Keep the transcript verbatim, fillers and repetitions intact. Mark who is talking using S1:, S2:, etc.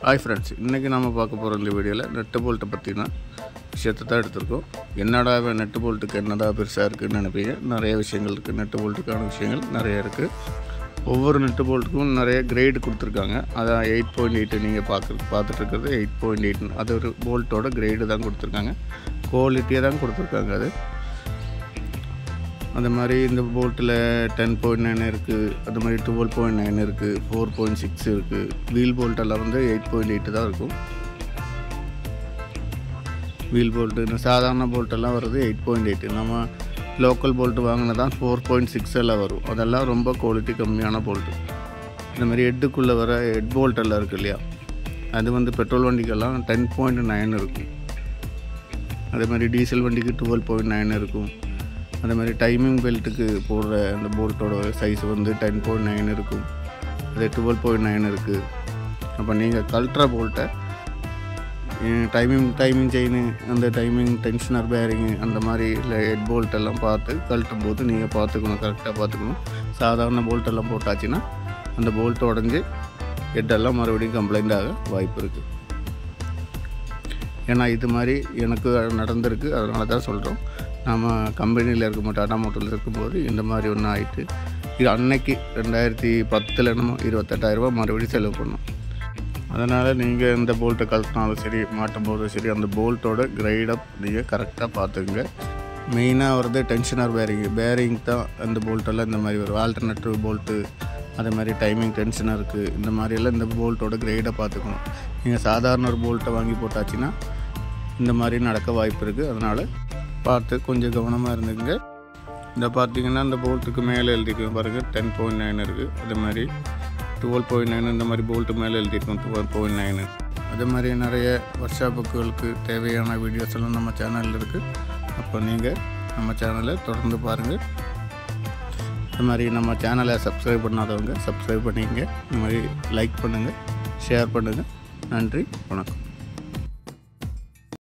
S1: Hi friends, இன்னைக்கு நாம பார்க்க போற இந்த வீடியோல நட் போல்ட் பத்தின விஷயத்தை தான் எடுத்துறோம். என்னடா நட் போல்ட்க்கு என்னடா பெருசா இருக்குன்னு நினைப்பீங்க. நிறைய விஷயங்கள் இருக்கு. நட் போல்ட்க்கான விஷயங்கள் நிறைய இருக்கு. ஒவ்வொரு நட் போல்ட்க்கும் நிறைய கிரேட் கொடுத்திருக்காங்க. அத eight point eight நீங்க பார்க்க பார்த்துட்டு இருக்கிறது eight point eight. அது ஒரு போல்ட்டோட கிரேட் தான் கொடுத்திருக்காங்க. குவாலிட்டியா தான் கொடுத்திருக்காங்க அது. அந்த மாதிரி இந்த போல்ட்டில் ten point nine இருக்குது, அது மாதிரி twelve point nine இருக்குது, four point six இருக்குது. வீல் போல்ட்டெல்லாம் வந்து eight point eight தான் இருக்கும். வீல் போல்ட்டு இந்த சாதாரண போல்ட்டெல்லாம் வருது eight point eight. நம்ம லோக்கல் போல்ட்டு வாங்கினா தான் four point six எல்லாம் வரும். அதெல்லாம் ரொம்ப குவாலிட்டி கம்மியான போல்ட்டு. இந்த மாதிரி ஹெட்டுக்குள்ளே வர ஹெட் போல்ட்டெல்லாம் இருக்குது இல்லையா, அது வந்து பெட்ரோல் வண்டிக்கெல்லாம் ten point nine இருக்கும். அதே மாதிரி டீசல் வண்டிக்கு twelve point nine இருக்கும். அதே மாதிரி டைமிங் பெல்ட்டுக்கு போடுற அந்த போல்ட்டோட சைஸ் வந்து ten point nine இருக்கும். அதே twelve point nine இருக்குது. அப்போ நீங்கள் கல்ட்ரா போல்ட்டை டைமிங் டைமிங் செயின், அந்த டைமிங் டென்ஷனர் பேரிங்கு, அந்த மாதிரி இல்லை ஹெட் போல்ட்டெல்லாம் பார்த்து கழட்டும் போது நீங்கள் பார்த்துக்கணும், கரெக்டாக பார்த்துக்கணும். சாதாரண போல்ட்டெல்லாம் போட்டாச்சுன்னா அந்த போல்ட் உடஞ்சி ஹெட்டெல்லாம் மறுபடியும் கம்ப்ளைண்ட் ஆக வாய்ப்பு இருக்குது. ஏன்னா இது மாதிரி எனக்கு நடந்திருக்கு. அதனால தான் சொல்கிறோம். நம்ம கம்பெனியில் இருக்கும்போது, டாடா மோட்டரில் இருக்கும்போது இந்த மாதிரி ஒன்று ஆகிட்டு, இது அன்னைக்கு ரெண்டாயிரத்தி பத்தில் என்னமோ இருபத்தெட்டாயிரரூபா மறுபடியும் செலவு பண்ணோம். அதனால் நீங்கள் இந்த போல்ட்டை கழட்டினாலும் சரி, மாட்டும் போதும் சரி, அந்த போல்ட்டோட கிரைடப் நீங்கள் கரெக்டாக பார்த்துக்குங்க. மெயினாக வருது டென்ஷனர் பேரிங் பேரிங் தான். அந்த போல்ட்டெல்லாம் இந்த மாதிரி வரும். ஆல்டர்னேட்டிவ் போல்ட்டு, அதே மாதிரி டைமிங் டென்ஷனாக இருக்குது. இந்த மாதிரியெல்லாம் இந்த போல்ட்டோட கிரைடை பார்த்துக்கணும். நீங்கள் சாதாரண ஒரு போல்ட்டை வாங்கி போட்டாச்சுன்னா இந்த மாதிரி நடக்க வாய்ப்பு இருக்குது. அதனால் பார்த்து கொஞ்சம் கவனமாக இருந்துங்க. இந்த பார்த்திங்கன்னா இந்த போல்ட்டுக்கு மேலே எழுதிருக்கோம் பாருங்கள், ten point nine இருக்குது. அதே மாதிரி twelve point nine இந்த மாதிரி போல்ட்டு மேலே எழுதியிருக்கோம் twelve point nine. அதே மாதிரி நிறைய ஒர்க் ஷாப்புகளுக்கு தேவையான வீடியோஸ் எல்லாம் நம்ம சேனலில் இருக்குது. அப்போ நீங்கள் நம்ம சேனலை தொடர்ந்து பாருங்கள். இந்த மாதிரி நம்ம சேனலை சப்ஸ்கிரைப் பண்ணாதவங்க சப்ஸ்கிரைப் பண்ணிக்கங்க. இந்த மாதிரி லைக் பண்ணுங்கள், ஷேர் பண்ணுங்கள். நன்றி, வணக்கம்.